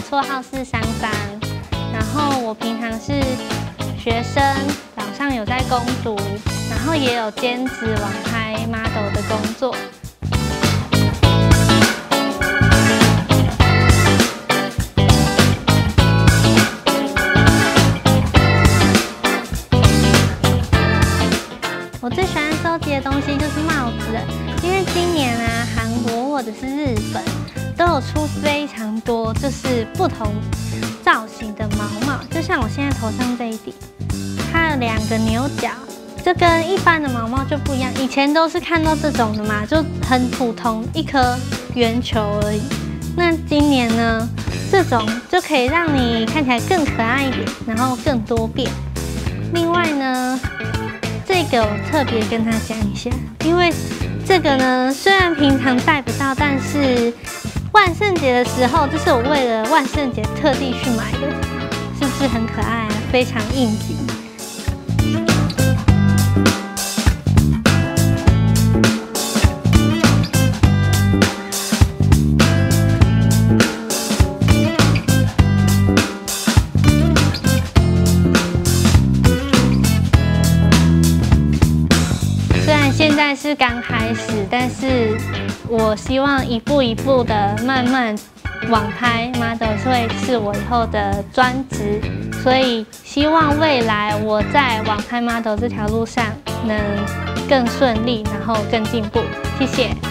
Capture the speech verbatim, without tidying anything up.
绰号是珊珊，然后我平常是学生，早上有在攻读，然后也有兼职网拍 model 的工作。我最喜欢收集的东西就是帽子了，因为今年啊，韩国或者是日本都有出非常多就是不同造型的毛帽，就像我现在头上这一顶，它有两个牛角，这跟一般的毛帽就不一样。以前都是看到这种的嘛，就很普通，一颗圆球而已。那今年呢，这种就可以让你看起来更可爱一点，然后更多变。另外呢，这个我特别跟他讲一下，因为这个呢，虽然平常戴不到，但是万圣节的时候，这是我为了万圣节特地去买的，是不是很可爱啊？非常应景。现在是刚开始，但是我希望一步一步的慢慢网拍 model 会是我以后的专职，所以希望未来我在网拍 model 这条路上能更顺利，然后更进步。谢谢。